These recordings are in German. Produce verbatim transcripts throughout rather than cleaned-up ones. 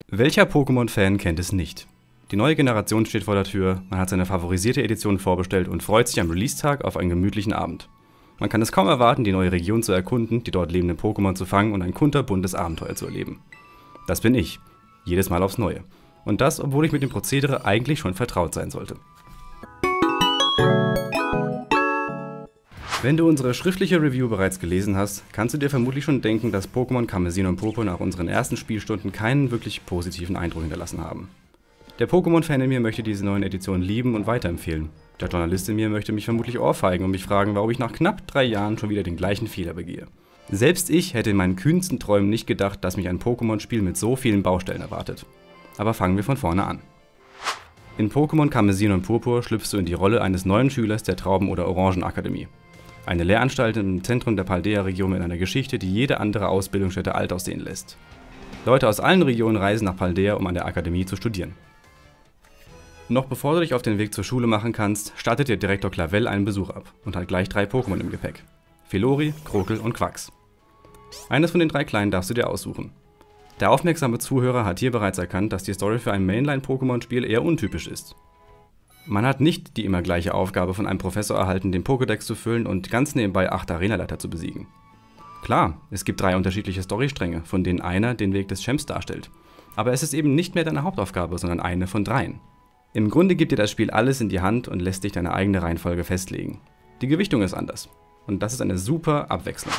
Welcher Pokémon-Fan kennt es nicht? Die neue Generation steht vor der Tür, man hat seine favorisierte Edition vorbestellt und freut sich am Release-Tag auf einen gemütlichen Abend. Man kann es kaum erwarten, die neue Region zu erkunden, die dort lebenden Pokémon zu fangen und ein kunterbuntes Abenteuer zu erleben. Das bin ich. Jedes Mal aufs Neue. Und das, obwohl ich mit dem Prozedere eigentlich schon vertraut sein sollte. Wenn du unsere schriftliche Review bereits gelesen hast, kannst du dir vermutlich schon denken, dass Pokémon Karmesin und Purpur nach unseren ersten Spielstunden keinen wirklich positiven Eindruck hinterlassen haben. Der Pokémon-Fan in mir möchte diese neuen Editionen lieben und weiterempfehlen. Der Journalist in mir möchte mich vermutlich ohrfeigen und mich fragen, warum ich nach knapp drei Jahren schon wieder den gleichen Fehler begehe. Selbst ich hätte in meinen kühnsten Träumen nicht gedacht, dass mich ein Pokémon-Spiel mit so vielen Baustellen erwartet. Aber fangen wir von vorne an. In Pokémon Karmesin und Purpur schlüpfst du in die Rolle eines neuen Schülers der Trauben- oder Orangenakademie. Eine Lehranstalt im Zentrum der Paldea-Region mit einer Geschichte, die jede andere Ausbildungsstätte alt aussehen lässt. Leute aus allen Regionen reisen nach Paldea, um an der Akademie zu studieren. Noch bevor du dich auf den Weg zur Schule machen kannst, startet dir Direktor Clavel einen Besuch ab und hat gleich drei Pokémon im Gepäck. Filori, Krokel und Quax. Eines von den drei Kleinen darfst du dir aussuchen. Der aufmerksame Zuhörer hat hier bereits erkannt, dass die Story für ein Mainline-Pokémon-Spiel eher untypisch ist. Man hat nicht die immer gleiche Aufgabe von einem Professor erhalten, den Pokédex zu füllen und ganz nebenbei acht Arenaleiter zu besiegen. Klar, es gibt drei unterschiedliche Storystränge, von denen einer den Weg des Champs darstellt. Aber es ist eben nicht mehr deine Hauptaufgabe, sondern eine von dreien. Im Grunde gibt dir das Spiel alles in die Hand und lässt dich deine eigene Reihenfolge festlegen. Die Gewichtung ist anders. Und das ist eine super Abwechslung.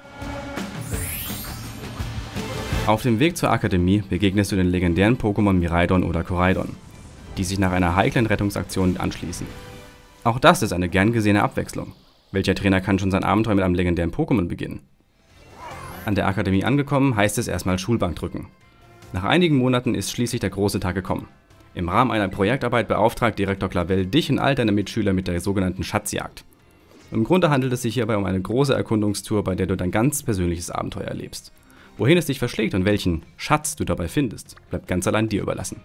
Auf dem Weg zur Akademie begegnest du den legendären Pokémon Miraidon oder Koraidon, die sich nach einer heiklen Rettungsaktion anschließen. Auch das ist eine gern gesehene Abwechslung. Welcher Trainer kann schon sein Abenteuer mit einem legendären Pokémon beginnen? An der Akademie angekommen, heißt es erstmal Schulbank drücken. Nach einigen Monaten ist schließlich der große Tag gekommen. Im Rahmen einer Projektarbeit beauftragt Direktor Clavel dich und all deine Mitschüler mit der sogenannten Schatzjagd. Im Grunde handelt es sich hierbei um eine große Erkundungstour, bei der du dein ganz persönliches Abenteuer erlebst. Wohin es dich verschlägt und welchen Schatz du dabei findest, bleibt ganz allein dir überlassen.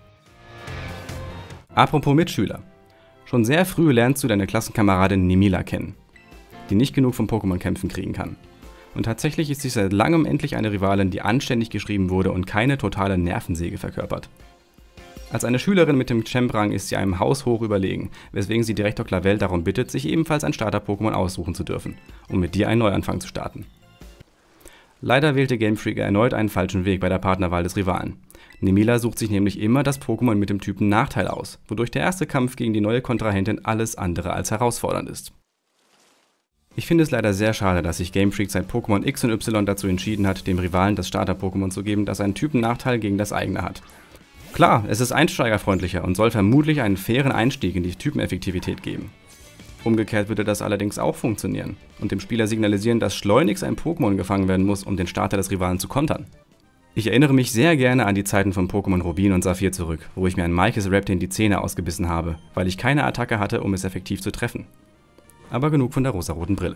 Apropos Mitschüler. Schon sehr früh lernst du deine Klassenkameradin Nemila kennen, die nicht genug vom Pokémon-Kämpfen kriegen kann. Und tatsächlich ist sie seit langem endlich eine Rivalin, die anständig geschrieben wurde und keine totale Nervensäge verkörpert. Als eine Schülerin mit dem Champ-Rang ist sie einem haushoch überlegen, weswegen sie Direktor Clavel darum bittet, sich ebenfalls ein Starter-Pokémon aussuchen zu dürfen, um mit dir einen Neuanfang zu starten. Leider wählte Game Freak erneut einen falschen Weg bei der Partnerwahl des Rivalen. Nemila sucht sich nämlich immer das Pokémon mit dem Typen Nachteil aus, wodurch der erste Kampf gegen die neue Kontrahentin alles andere als herausfordernd ist. Ich finde es leider sehr schade, dass sich Game Freak seit Pokémon X und Y dazu entschieden hat, dem Rivalen das Starter-Pokémon zu geben, das einen Typen-Nachteil gegen das eigene hat. Klar, es ist einsteigerfreundlicher und soll vermutlich einen fairen Einstieg in die Typeneffektivität geben. Umgekehrt würde das allerdings auch funktionieren und dem Spieler signalisieren, dass schleunigst ein Pokémon gefangen werden muss, um den Starter des Rivalen zu kontern. Ich erinnere mich sehr gerne an die Zeiten von Pokémon Rubin und Saphir zurück, wo ich mir ein Maikes Reptin die Zähne ausgebissen habe, weil ich keine Attacke hatte, um es effektiv zu treffen. Aber genug von der rosaroten Brille.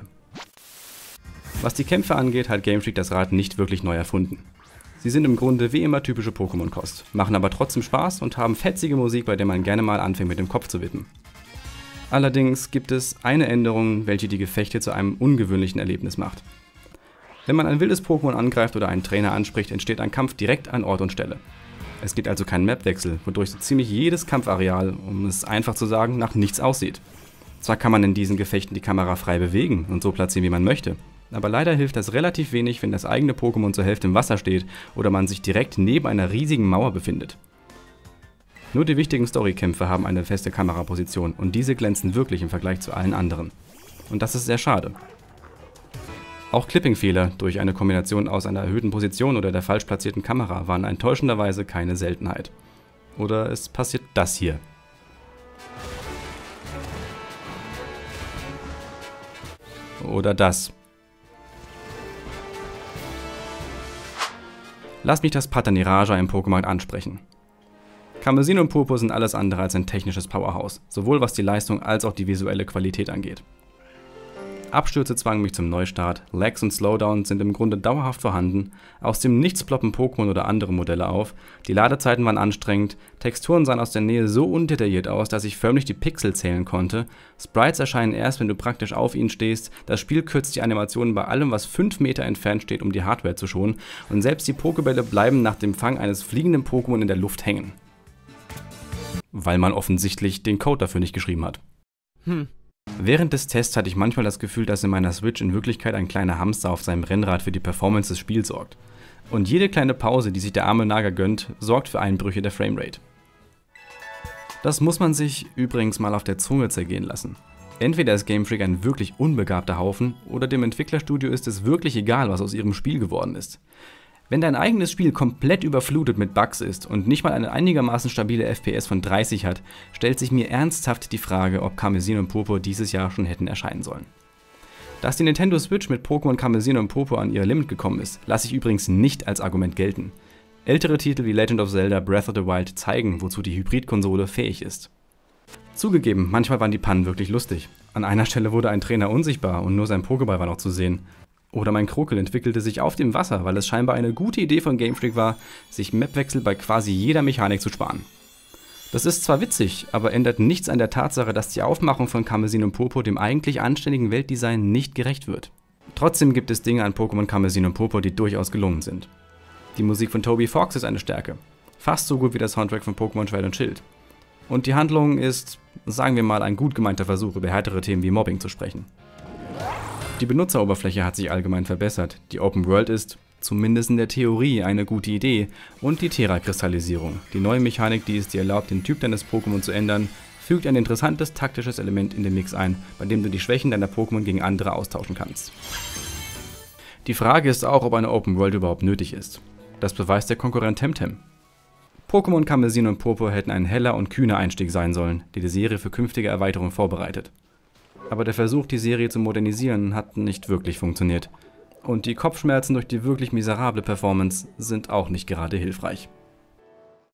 Was die Kämpfe angeht, hat Game Freak das Rad nicht wirklich neu erfunden. Sie sind im Grunde wie immer typische Pokémon-Kost, machen aber trotzdem Spaß und haben fetzige Musik, bei der man gerne mal anfängt mit dem Kopf zu wippen. Allerdings gibt es eine Änderung, welche die Gefechte zu einem ungewöhnlichen Erlebnis macht. Wenn man ein wildes Pokémon angreift oder einen Trainer anspricht, entsteht ein Kampf direkt an Ort und Stelle. Es gibt also keinen Mapwechsel, wodurch so ziemlich jedes Kampfareal, um es einfach zu sagen, nach nichts aussieht. Zwar kann man in diesen Gefechten die Kamera frei bewegen und so platzieren, wie man möchte, aber leider hilft das relativ wenig, wenn das eigene Pokémon zur Hälfte im Wasser steht oder man sich direkt neben einer riesigen Mauer befindet. Nur die wichtigen Storykämpfe haben eine feste Kameraposition und diese glänzen wirklich im Vergleich zu allen anderen. Und das ist sehr schade. Auch Clipping-Fehler durch eine Kombination aus einer erhöhten Position oder der falsch platzierten Kamera waren enttäuschenderweise keine Seltenheit. Oder es passiert das hier. Oder das. Lass mich das Pataniraja im Pokémon ansprechen. Karmesin und Purpur sind alles andere als ein technisches Powerhouse, sowohl was die Leistung als auch die visuelle Qualität angeht. Abstürze zwangen mich zum Neustart, Lags und Slowdowns sind im Grunde dauerhaft vorhanden, aus dem Nichts ploppen Pokémon oder andere Modelle auf, die Ladezeiten waren anstrengend, Texturen sahen aus der Nähe so undetailliert aus, dass ich förmlich die Pixel zählen konnte, Sprites erscheinen erst, wenn du praktisch auf ihnen stehst, das Spiel kürzt die Animationen bei allem, was fünf Meter entfernt steht, um die Hardware zu schonen, und selbst die Pokébälle bleiben nach dem Fang eines fliegenden Pokémon in der Luft hängen. Weil man offensichtlich den Code dafür nicht geschrieben hat. Hm. Während des Tests hatte ich manchmal das Gefühl, dass in meiner Switch in Wirklichkeit ein kleiner Hamster auf seinem Rennrad für die Performance des Spiels sorgt. Und jede kleine Pause, die sich der arme Naga gönnt, sorgt für Einbrüche der Framerate. Das muss man sich übrigens mal auf der Zunge zergehen lassen. Entweder ist Game Freak ein wirklich unbegabter Haufen, oder dem Entwicklerstudio ist es wirklich egal, was aus ihrem Spiel geworden ist. Wenn dein eigenes Spiel komplett überflutet mit Bugs ist und nicht mal eine einigermaßen stabile F P S von dreißig hat, stellt sich mir ernsthaft die Frage, ob Karmesin und Purpur dieses Jahr schon hätten erscheinen sollen. Dass die Nintendo Switch mit Pokémon Karmesin und Purpur an ihr Limit gekommen ist, lasse ich übrigens nicht als Argument gelten. Ältere Titel wie Legend of Zelda Breath of the Wild zeigen, wozu die Hybrid-Konsole fähig ist. Zugegeben, manchmal waren die Pannen wirklich lustig. An einer Stelle wurde ein Trainer unsichtbar und nur sein Pokéball war noch zu sehen. Oder mein Krokel entwickelte sich auf dem Wasser, weil es scheinbar eine gute Idee von Game Freak war, sich Mapwechsel bei quasi jeder Mechanik zu sparen. Das ist zwar witzig, aber ändert nichts an der Tatsache, dass die Aufmachung von Karmesin und Purpur dem eigentlich anständigen Weltdesign nicht gerecht wird. Trotzdem gibt es Dinge an Pokémon Karmesin und Purpur, die durchaus gelungen sind. Die Musik von Toby Fox ist eine Stärke. Fast so gut wie der Soundtrack von Pokémon Schwert und Schild. Und die Handlung ist, sagen wir mal, ein gut gemeinter Versuch, über härtere Themen wie Mobbing zu sprechen. Die Benutzeroberfläche hat sich allgemein verbessert, die Open World ist, zumindest in der Theorie, eine gute Idee, und die Terra-Kristallisierung, die neue Mechanik, die es dir erlaubt, den Typ deines Pokémon zu ändern, fügt ein interessantes taktisches Element in den Mix ein, bei dem du die Schwächen deiner Pokémon gegen andere austauschen kannst. Die Frage ist auch, ob eine Open World überhaupt nötig ist. Das beweist der Konkurrent Temtem. Pokémon Karmesin und Purpur hätten ein heller und kühner Einstieg sein sollen, der die Serie für künftige Erweiterungen vorbereitet. Aber der Versuch, die Serie zu modernisieren, hat nicht wirklich funktioniert. Und die Kopfschmerzen durch die wirklich miserable Performance sind auch nicht gerade hilfreich.